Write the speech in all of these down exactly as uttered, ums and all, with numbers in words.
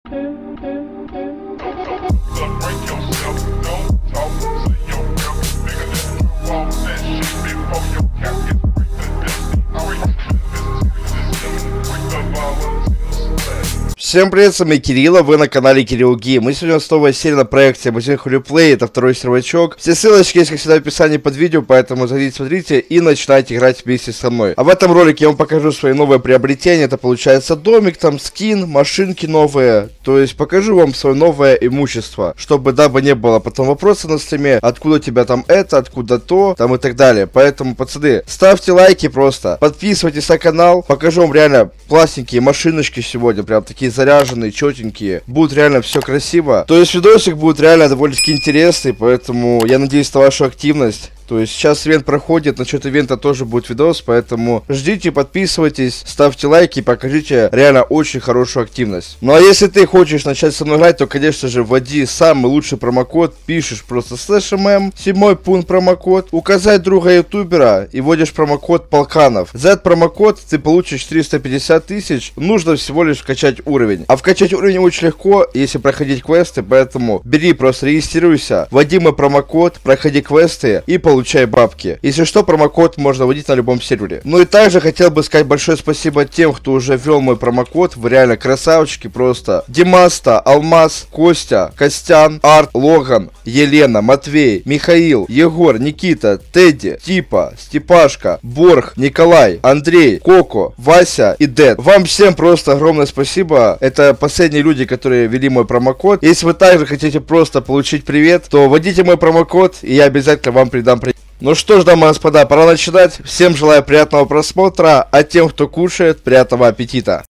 Всем привет, с вами Кирилл, вы на канале Кирилл Гейм. Мы сегодня с новой серией на проекте Mozilla Play, это второй сервачок. Все ссылочки есть, как всегда, в описании под видео, поэтому зайдите, смотрите и начинайте играть вместе со мной. А в этом ролике я вам покажу свои новые приобретения, это получается домик, там скин, машинки новые. То есть покажу вам свое новое имущество, чтобы дабы не было потом вопроса на стриме, откуда у тебя там это, откуда то, там и так далее. Поэтому, пацаны, ставьте лайки просто, подписывайтесь на канал, покажу вам реально классненькие машиночки сегодня, прям такие заряженные, четенькие. Будет реально все красиво. То есть видосик будет реально довольно-таки интересный, поэтому я надеюсь на вашу активность. То есть сейчас ивент проходит, насчет ивента тоже будет видос, поэтому ждите, подписывайтесь, ставьте лайки и покажите реально очень хорошую активность. Ну а если ты хочешь начать со мной играть, то конечно же вводи самый лучший промокод, пишешь просто слэш эм эм, седьмой пункт промокод, указать друга ютубера и вводишь промокод Полканов. За этот промокод ты получишь четыреста пятьдесят тысяч, нужно всего лишь вкачать уровень. А вкачать уровень очень легко, если проходить квесты, поэтому бери, просто регистрируйся, вводи мой промокод, проходи квесты и получай Получай бабки. Если что, промокод можно вводить на любом сервере. Ну и также хотел бы сказать большое спасибо тем, кто уже ввел мой промокод. Вы реально красавчики просто. Димаста, Алмаз, Костя, Костян, Арт, Логан, Елена, Матвей, Михаил, Егор, Никита, Тедди, Типа, Степашка, Борг, Николай, Андрей, Коко, Вася и Дед. Вам всем просто огромное спасибо. Это последние люди, которые ввели мой промокод. Если вы также хотите просто получить привет, то вводите мой промокод, и я обязательно вам придам привет. Ну что ж, дамы и господа, пора начинать. Всем желаю приятного просмотра, а тем, кто кушает, приятного аппетита.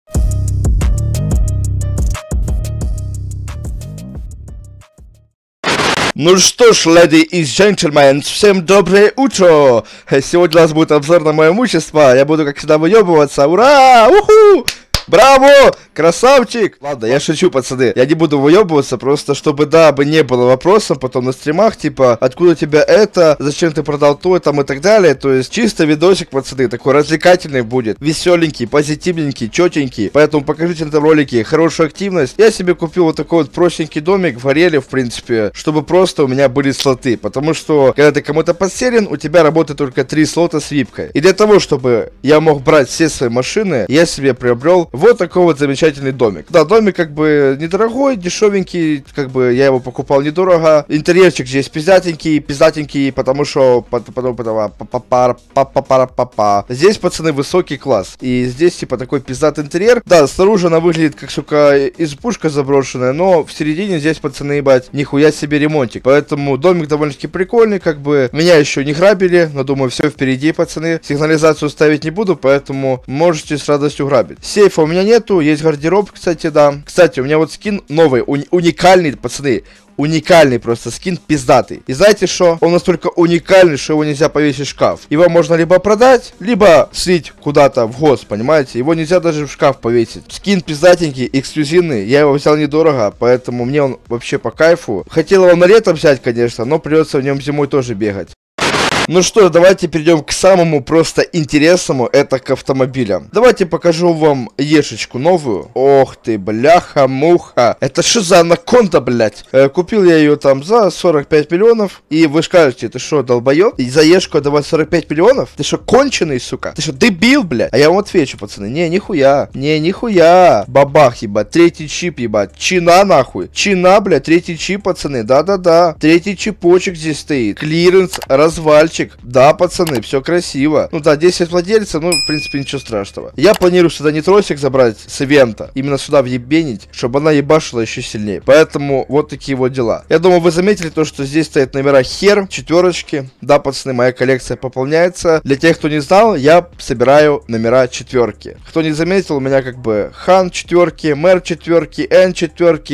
Ну что ж, леди и джентльмены, всем доброе утро! Сегодня у нас будет обзор на мое имущество. Я буду, как всегда, выебываться. Ура! Уху! Браво! Красавчик! Ладно, я шучу, пацаны. Я не буду выебываться, просто чтобы, да, бы не было вопросов потом на стримах, типа, откуда у тебя это, зачем ты продал то, там и так далее. То есть, чисто видосик, пацаны, такой развлекательный будет. Веселенький, позитивненький, четенький. Поэтому покажите на этом ролике хорошую активность. Я себе купил вот такой вот простенький домик в Ареле, в принципе, чтобы просто у меня были слоты. Потому что, когда ты кому-то подсерен, у тебя работает только три слота с випкой. И для того, чтобы я мог брать все свои машины, я себе приобрел вот такой вот замечательный домик. Да, домик как бы недорогой, дешевенький, как бы я его покупал недорого. Интерьерчик здесь пиздатенький, пиздатенький, потому что... Здесь, пацаны, высокий класс. И здесь, типа, такой пиздат интерьер. Да, снаружи она выглядит как, сука, избушка заброшенная, но в середине здесь, пацаны, ебать, нихуя себе ремонтик. Поэтому домик довольно-таки прикольный, как бы. Меня еще не грабили, но думаю, все впереди, пацаны. Сигнализацию ставить не буду, поэтому можете с радостью грабить. Сейфа у меня нету, есть гардероб, кстати, да. Кстати, у меня вот скин новый, уни уникальный, пацаны. Уникальный просто скин, пиздатый. И знаете что? Он настолько уникальный, что его нельзя повесить в шкаф. Его можно либо продать, либо слить куда-то в гос, понимаете? Его нельзя даже в шкаф повесить. Скин пиздатенький, эксклюзивный. Я его взял недорого, поэтому мне он вообще по кайфу. Хотел его на лето взять, конечно, но придется в нем зимой тоже бегать. Ну что, давайте перейдем к самому просто интересному, это к автомобилям. Давайте покажу вам ешечку новую. Ох ты, бляха-муха. Это что за анаконда, блядь? Э, купил я ее там за сорок пять миллионов. И вы скажете, ты что, долбоёб? И за ешку давать сорок пять миллионов? Ты что, конченый, сука? Ты что, дебил, блядь? А я вам отвечу, пацаны. Не, нихуя. Не, нихуя. Бабах, ебать. Третий чип, ебать. Чина, нахуй. Чина, блядь. Третий чип, пацаны. Да-да-да. Третий чипочек здесь стоит. Клиренс, развальчик. Да, пацаны, все красиво. Ну да, десять владельцев, ну, в принципе, ничего страшного. Я планирую сюда не тросик забрать с ивента, именно сюда въебенить, чтобы она ебашила еще сильнее. Поэтому вот такие вот дела. Я думаю, вы заметили то, что здесь стоят номера хер, четверочки. Да, пацаны, моя коллекция пополняется. Для тех, кто не знал, я собираю номера четверки. Кто не заметил, у меня как бы хан четверки, мэр четверки, эн четверки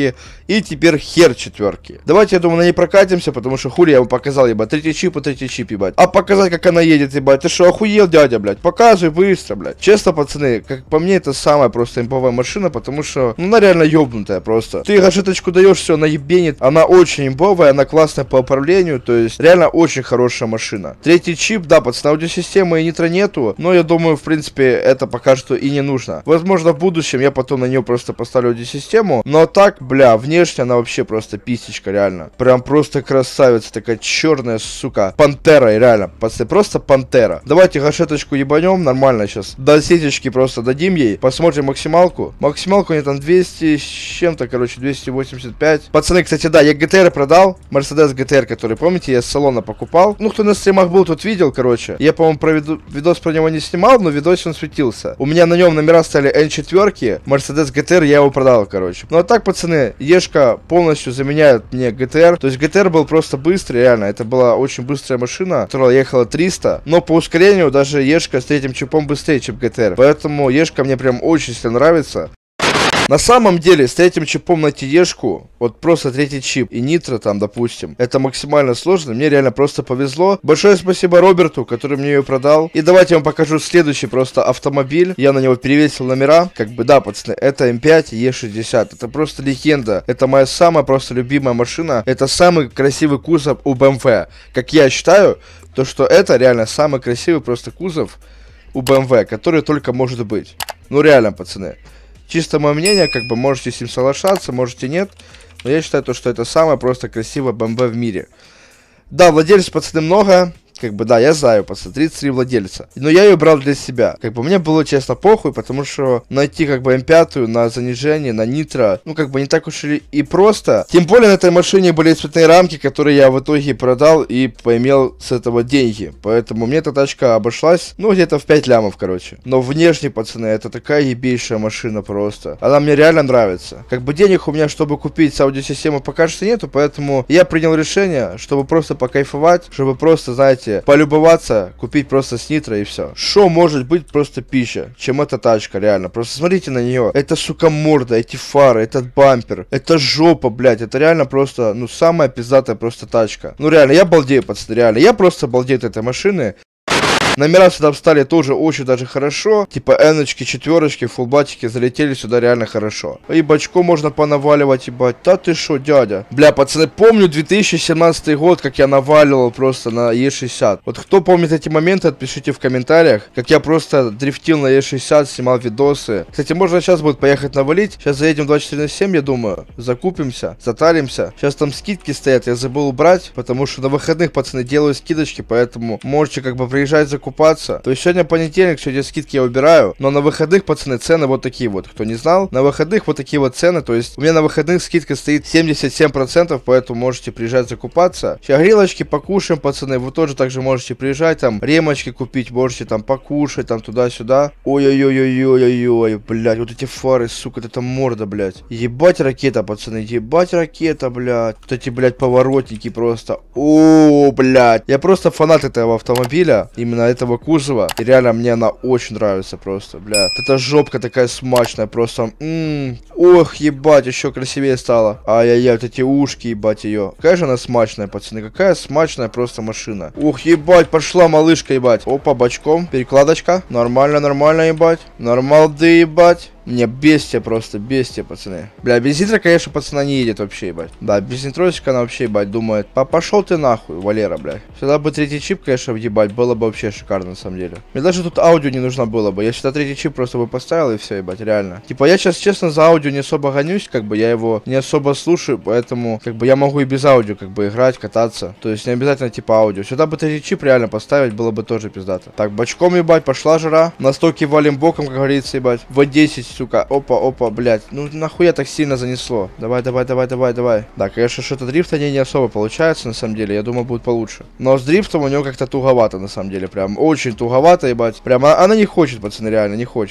И теперь хер четверки. Давайте, я думаю, на ней прокатимся, потому что хули я вам показал, ебать. Третий чип и третий чип, ебать. А показать, как она едет, ебать. Ты что, охуел, дядя, блядь? Показывай быстро, блядь. Честно, пацаны, как по мне, это самая просто имповая машина, потому что, ну, она реально ёбнутая просто. Ты гашеточку даешь, все, она ебенит. Она очень имповая, она классная по управлению, то есть, реально очень хорошая машина. Третий чип, да, пацаны, аудиосистемы и нитро нету, но я думаю, в принципе, это пока что и не нужно. Возможно, в будущем я потом на нее просто поставлю аудиосистему, но так, бля, внешне она вообще просто писечка, реально. Прям просто красавица, такая черная, сука. Пантера, реально, пацаны, просто пантера. Давайте гашеточку ебанем, нормально сейчас. До сетечки просто дадим ей, посмотрим максималку. Максималку у нее там двести с чем-то, короче, двести восемьдесят пять. Пацаны, кстати, да, я ГТР продал, Mercedes джи ти ар, который, помните, я с салона покупал. Ну, кто на стримах был, тот видел, короче. Я, по-моему, про виду видос про него не снимал, но видос он светился. У меня на нем номера стали эн четыре, Mercedes джи ти ар, я его продал, короче. Ну, а так, пацаны, Ешка полностью заменяет мне джи ти ар. То есть, джи ти ар был просто быстрый, реально. Это была очень быстрая машина, которая ехала триста. Но по ускорению даже Ешка с третьим чипом быстрее, чем джи ти ар. Поэтому Ешка мне прям очень сильно нравится. На самом деле, с третьим чипом найти Ешку, вот просто третий чип и нитро там, допустим, это максимально сложно, мне реально просто повезло. Большое спасибо Роберту, который мне ее продал. И давайте я вам покажу следующий просто автомобиль. Я на него перевесил номера, как бы, да, пацаны, это эм пять и е шестьдесят, это просто легенда. Это моя самая просто любимая машина, это самый красивый кузов у бэ эм вэ. Как я считаю, то что это реально самый красивый просто кузов у бэ эм вэ, который только может быть. Ну реально, пацаны. Чисто мое мнение, как бы можете с ним соглашаться, можете нет. Но я считаю, то, что это самое просто красивое бэ эм вэ в мире. Да, владельцев, пацаны, много. Как бы, да, я знаю, пацаны, тридцать три владельца. Но я ее брал для себя. Как бы, мне было, честно, похуй, потому что найти, как бы, эм пять на занижение, на нитро, ну, как бы, не так уж и, и просто. Тем более, на этой машине были цветные рамки, которые я в итоге продал и поимел с этого деньги. Поэтому мне эта тачка обошлась, ну, где-то в пять лямов, короче. Но внешне, пацаны, это такая ебейшая машина просто. Она мне реально нравится. Как бы, денег у меня, чтобы купить аудиосистему, пока что нету, поэтому я принял решение, чтобы просто покайфовать, чтобы просто, знаете, полюбоваться, купить просто с нитро и все. Что может быть просто пища, чем эта тачка, реально. Просто смотрите на нее. Это, сука, морда, эти фары, этот бампер, это жопа, блядь. Это реально просто, ну, самая пиздатая просто тачка. Ну, реально, я балдею, пацаны, реально. Я просто балдею от этой машины. Номера сюда встали тоже очень даже хорошо. Типа эночки, четверочки, фулбатики залетели сюда реально хорошо. И бачко можно понаваливать, ебать. Да ты шо, дядя? Бля, пацаны, помню две тысячи семнадцатый год, как я наваливал просто на е шестьдесят. Вот кто помнит эти моменты, отпишите в комментариях. Как я просто дрифтил на е шестьдесят, снимал видосы. Кстати, можно сейчас будет поехать навалить. Сейчас заедем двадцать четыре на семь, я думаю. Закупимся, затаримся. Сейчас там скидки стоят, я забыл убрать. Потому что на выходных, пацаны, делаю скидочки. Поэтому можете как бы приезжать закупаться. Купаться. То есть сегодня понедельник, сегодня скидки я убираю, но на выходных, пацаны, цены вот такие вот, кто не знал, на выходных вот такие вот цены, то есть у меня на выходных скидка стоит семьдесят семь процентов, поэтому можете приезжать закупаться. Сейчас грилочки покушаем, пацаны, вы тоже также можете приезжать, там, ремочки купить, можете там покушать, там, туда-сюда. Ой-ой-ой-ой-ой-ой-ой, блядь, вот эти фары, сука, это морда, блядь. Ебать ракета, пацаны, ебать ракета, блядь. Вот эти, блядь, поворотники просто. О, блядь. Я просто фанат этого автомобиля, именно этого кузова. И реально мне она очень нравится просто, бля. Эта жопка такая смачная, просто. Ммм. Ох, ебать, еще красивее стало. Ай-яй-яй, вот эти ушки, ебать ее. Какая же она смачная, пацаны. Какая смачная просто машина. Ух, ебать, пошла малышка, ебать. Опа, бочком. Перекладочка. Нормально, нормально, ебать. Нормалды, ебать. Не, бестия просто, бестия, пацаны. Бля, без нитро, конечно, пацана не едет вообще, ебать. Да, без нитросика она вообще, ебать, думает. Пошел ты нахуй, Валера, бля. Сюда бы третий чип, конечно, въебать, было бы вообще шикарно, на самом деле. Мне даже тут аудио не нужно было бы. Я сюда третий чип просто бы поставил и все, ебать, реально. Типа, я сейчас, честно, за аудио не особо гонюсь, как бы, я его не особо слушаю, поэтому, как бы, я могу и без аудио, как бы, играть, кататься. То есть, не обязательно, типа, аудио. Сюда бы третий чип реально поставить, было бы тоже пиздато. Так, бочком, ебать, пошла жара. На стоке валим боком, как говорится, ебать. В десять, сука. Опа, опа, блядь. Ну, нахуя так сильно занесло? Давай, давай, давай, давай, давай. Да, конечно, что-то дрифта не, не особо получается, на самом деле. Я думаю, будет получше. Но с дрифтом у него как-то туговато, на самом деле. Прям очень туговато, ебать. Прям она не хочет, пацаны, реально, не хочет.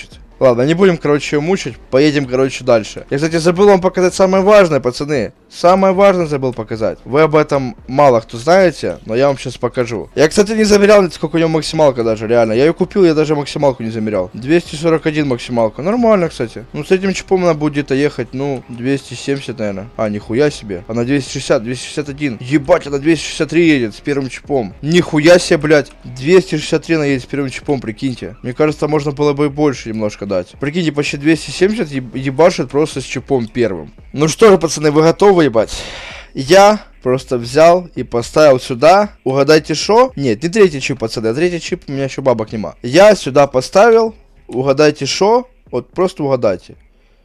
Ладно, не будем, короче, ее мучить. Поедем, короче, дальше. Я, кстати, забыл вам показать самое важное, пацаны. Самое важное забыл показать. Вы об этом мало кто знаете, но я вам сейчас покажу. Я, кстати, не замерял, сколько у него максималка даже, реально. Я ее купил, я даже максималку не замерял. двести сорок один максималка. Нормально, кстати. Ну, с этим чипом она будет где-то ехать, ну, двести семьдесят, наверное. А, нихуя себе. Она двести шестьдесят, двести шестьдесят один. Ебать, она двести шестьдесят три едет с первым чипом. Нихуя себе, блядь. двести шестьдесят три она едет с первым чипом, прикиньте. Мне кажется, можно было бы и больше немножко дать. Прикиньте, почти двести семьдесят ебашит просто с чипом первым. Ну что же, пацаны, вы готовы, ебать? Я просто взял и поставил сюда. Угадайте, что? Нет, не третий чип, пацаны. А третий чип у меня еще бабок нема. Я сюда поставил. Угадайте, что? Вот просто угадайте.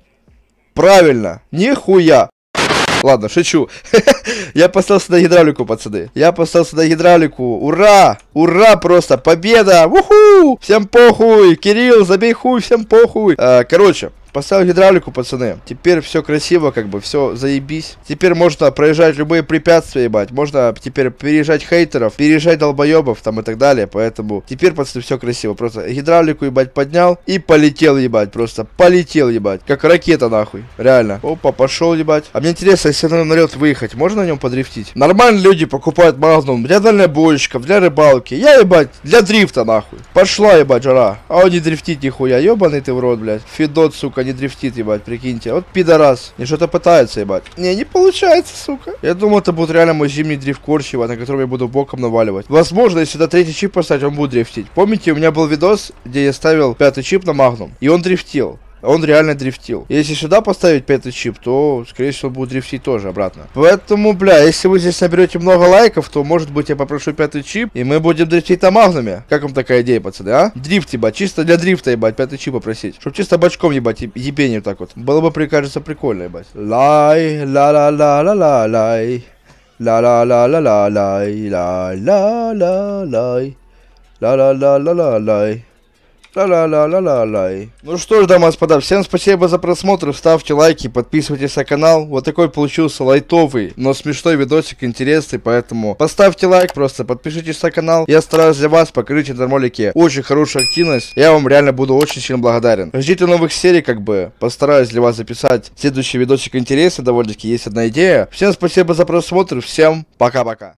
Правильно. Нихуя. Ладно, шучу. Я поставил сюда гидравлику, пацаны. Я поставил сюда гидравлику. Ура! Ура! Просто победа! Уху! Всем похуй! Кирилл, забей хуй, всем похуй! А, короче, поставил гидравлику, пацаны. Теперь все красиво, как бы, все заебись. Теперь можно проезжать любые препятствия, ебать. Можно теперь переезжать хейтеров, переезжать долбоебов там и так далее. Поэтому теперь, пацаны, все красиво. Просто гидравлику, ебать, поднял и полетел, ебать. Просто полетел, ебать. Как ракета, нахуй. Реально. Опа, пошел, ебать. А мне интересно, если на лед выехать, можно на нем подрифтить? Нормально люди покупают Magnum для дальнобойщиков, для рыбалки. Я, ебать, для дрифта, нахуй. Пошла, ебать, жара. А он не дрифтит нихуя. Ебаный ты в рот, блядь. Фидот, сука, не дрифтит, ебать, прикиньте. Вот пидорас. И что-то пытается, ебать. Не, не получается, сука. Я думал, это будет реально мой зимний дрифт-корч, ебать, на котором я буду боком наваливать. Возможно, если сюда третий чип поставить, он будет дрифтить. Помните, у меня был видос, где я ставил пятый чип на Magnum, и он дрифтил. Он реально дрифтил. Если сюда поставить пятый чип, то, скорее всего, будет дрифтить тоже обратно. Поэтому, бля, если вы здесь наберете много лайков, то, может быть, я попрошу пятый чип, и мы будем дрифтить на Магнуме. Как вам такая идея, пацаны, а? Дрифт, ебать, чисто для дрифта, ебать, пятый чип попросить. Чтоб чисто бочком, ебать, ебение так вот. Было бы, прикажется, прикольно, ебать. Лай, ла-ла-ла-ла-ла-лай. Ла-ла-ла-ла-ла-лай. Ла-ла-ла-лай. Ла-ла-ла-ла-ла-лай. Ла-ла-ла-ла-ла-лай. Ну что ж, дамы и господа, всем спасибо за просмотр, ставьте лайки, подписывайтесь на канал. Вот такой получился лайтовый, но смешной видосик, интересный, поэтому поставьте лайк, просто подпишитесь на канал. Я стараюсь для вас, покажите на ролике очень хорошую активность, я вам реально буду очень сильно благодарен. Ждите новых серий, как бы, постараюсь для вас записать следующий видосик интересный, довольно-таки есть одна идея. Всем спасибо за просмотр, всем пока-пока.